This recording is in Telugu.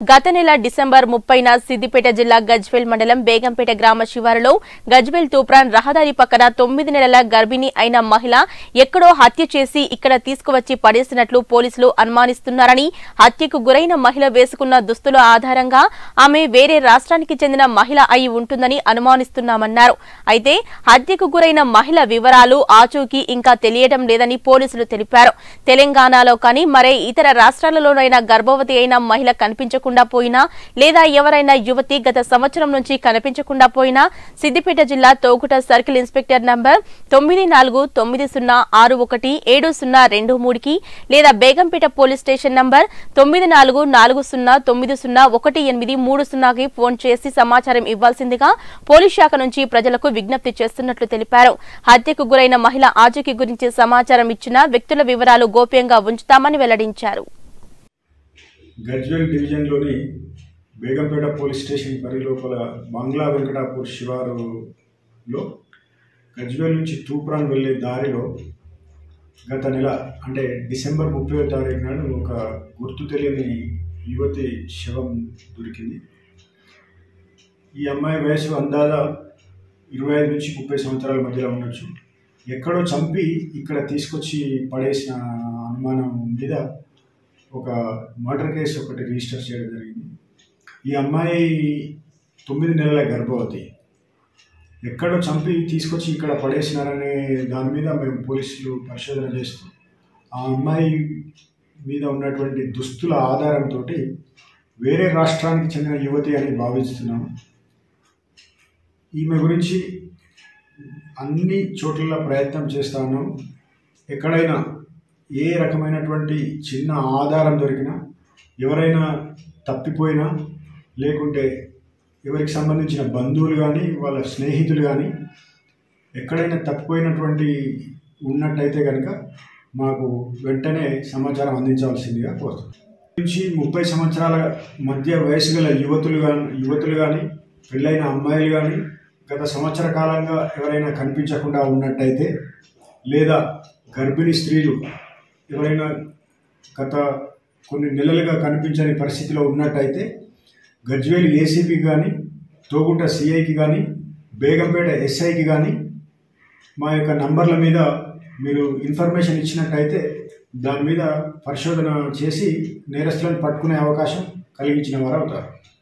గత నెల డిసెంబర్ 30న సిద్దిపేట జిల్లా గజ్వేల్ మండలం బేగంపేట గ్రామ శివారులో గజ్వేల్ తూప్రాన్ రహదారి పక్కన 9 నెలల గర్భిణి అయిన మహిళ ఎక్కడో హత్య చేసి ఇక్కడ తీసుకువచ్చి పడేసినట్లు పోలీసులు అనుమానిస్తున్నారని, హత్యకు గురైన మహిళ వేసుకున్న దుస్తుల ఆధారంగా ఆమె వేరే రాష్ట్రానికి చెందిన మహిళ అయి ఉంటుందని అనుమానిస్తున్నామన్నారు. అయితే హత్యకు గురైన మహిళ వివరాలు ఆచూకీ ఇంకా తెలియడం లేదని పోలీసులు తెలిపారు. తెలంగాణలో కానీ మరే ఇతర రాష్ట్రాలలోనైనా గర్భవతి అయిన మహిళ కనిపించకుండా పోయినా లేదా ఎవరైనా యువతి గత సంవత్సరం నుంచి కనిపించకుండా పోయినా సిద్దిపేట జిల్లా తోగుట సర్కిల్ ఇన్స్పెక్టర్ నంబర్ 9490617023కి లేదా బేగంపేట పోలీస్ స్టేషన్ నంబర్ 9440901830కి ఫోన్ చేసి సమాచారం ఇవ్వాల్సిందిగా పోలీస్ శాఖ నుంచి ప్రజలకు విజ్ఞప్తి చేస్తున్నట్లు తెలిపారు. హత్యకు గురైన మహిళ ఆచూకీ గురించి సమాచారం ఇచ్చిన వ్యక్తుల వివరాలు గోప్యంగా ఉంచుతామని వెల్లడించారు. గజ్వేల్ డివిజన్లోని బేగంపేట పోలీస్ స్టేషన్ పరిలోపల బంగ్లా వెంకటాపూర్ శివారులో గజ్వేల్ నుంచి తూప్రాన్ వెళ్లే దారిలో గత నెల అంటే డిసెంబర్ 30వ తారీఖు నాడు ఒక గుర్తు తెలియని యువతి శవం దొరికింది. ఈ అమ్మాయి వయసు అందాజ 25 నుంచి 30 సంవత్సరాల మధ్యలో ఉండొచ్చు. ఎక్కడో చంపి ఇక్కడ తీసుకొచ్చి పడేసిన అనుమానం మీద ఒక మర్డర్ కేసు ఒకటి రిజిస్టర్ చేయడం జరిగింది. ఈ అమ్మాయి 9 నెలల గర్భవతి. ఎక్కడో చంపి తీసుకొచ్చి ఇక్కడ పడేసినారనే దాని మీద మేము పోలీసులు పరిశోధన చేస్తూ ఆ అమ్మాయి మీద ఉన్నటువంటి దుస్తుల ఆధారంతో వేరే రాష్ట్రానికి చెందిన యువతి అని భావిస్తున్నాము. ఈమె గురించి అన్ని చోట్ల ప్రయత్నం చేస్తా ఉన్నాం. ఎక్కడైనా ఏ రకమైనటువంటి చిన్న ఆధారం దొరికినా, ఎవరైనా తప్పిపోయినా, లేకుంటే ఎవరికి సంబంధించిన బంధువులు కానీ వాళ్ళ స్నేహితులు కానీ ఎక్కడైనా తప్పిపోయినటువంటి ఉన్నట్టయితే కనుక మాకు వెంటనే సమాచారం అందించాల్సిందిగా కోరుతున్నాం. నుంచి 30 సంవత్సరాల మధ్య వయసు గల యువతులు కానీ పెళ్ళైన అమ్మాయిలు కానీ గత సంవత్సర కాలంగా ఎవరైనా కనిపించకుండా ఉన్నట్టయితే, లేదా గర్భిణీ స్త్రీలు ఎవరైనా గత కొన్ని నెలలుగా కనిపించని పరిస్థితిలో ఉన్నట్టయితే గజ్వేల్ ఏసీపీ కానీ, తోగుట సిఐకి కానీ, బేగంపేట ఎస్ఐకి కానీ మా యొక్క నంబర్ల మీద మీరు ఇన్ఫర్మేషన్ ఇచ్చినట్టయితే దాని మీద పరిశోధన చేసి నేరస్తులను పట్టుకునే అవకాశం కలిగించిన వారు అవుతారు.